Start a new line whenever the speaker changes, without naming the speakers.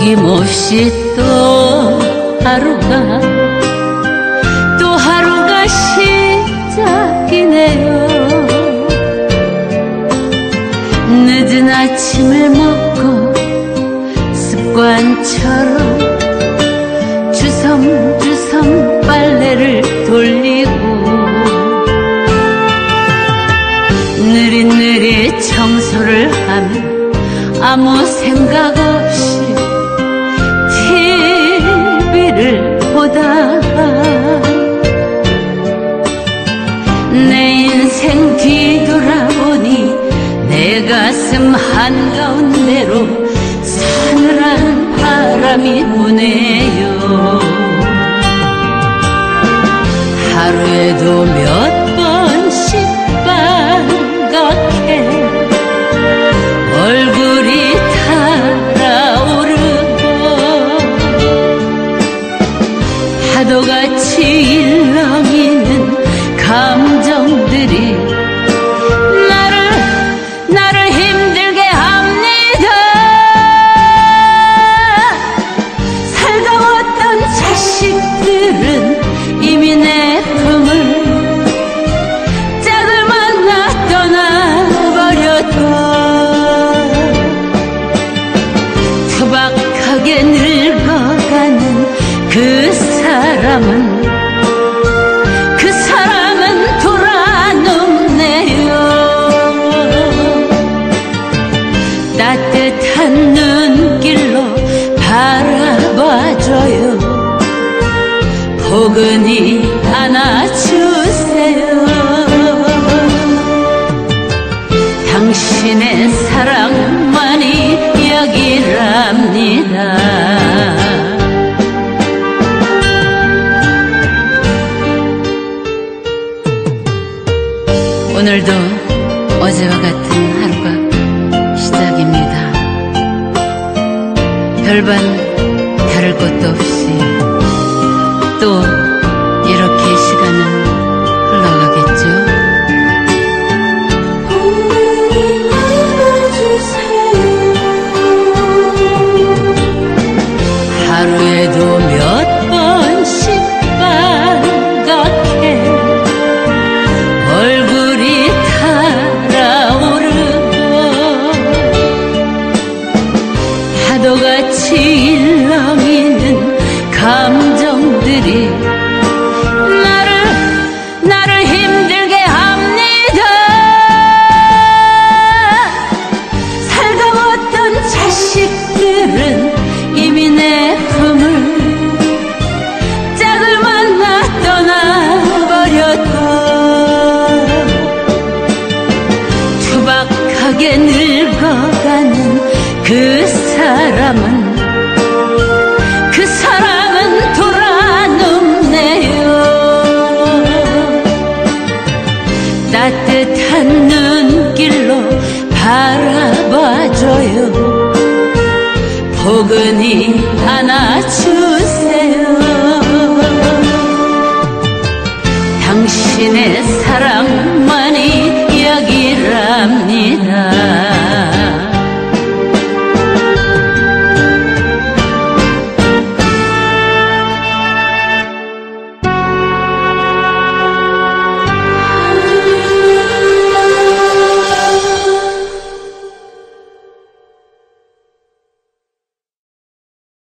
어김없이 또 하루가 시작이네요. 늦은 아침을 먹고 습관처럼 주섬주섬 빨래를 돌리고 느릿느릿 청소를 하면 아무 생각 없이 TV를 보다가 내 인생 뒤돌아보니 내 가슴 한가운데로 서늘한 바람이 부네요. 하루에도 몇 번씩 빨갛게 얼굴이 달아오르고 파도같이 일렁이는 감정들이 나를 힘들게 합니다. 살다 왔던 자식들은 이미 내 품을 짝을 만나 떠나버렸고 투박하게 늙어가는 그 사람은 돌아눕네요. 따뜻한 눈길로 바라봐줘요. 포근히 안아주세요. 당신의 사랑만이 여기랍니다. 오늘도 어제와 같은 하루가 시작입니다. 별반 다를 것도 없이 또 이렇게 시간은 흘러가겠죠.
오늘이 안아주세요.
하루에도 몇 번씩 빨갛게 얼굴이 달아오르고 파도같이 일렁이는 감정들이 나를 힘들게 합니다. 살다 왔던 자식들은 이미 내 품을 짝을 만나 떠나버렸고 투박하게 늙어가는 그 사람은 돌아눕네요. 따뜻한 눈길로 바라봐줘요. 포근히 안아주세요. 당신의 사랑만이 여기랍니다.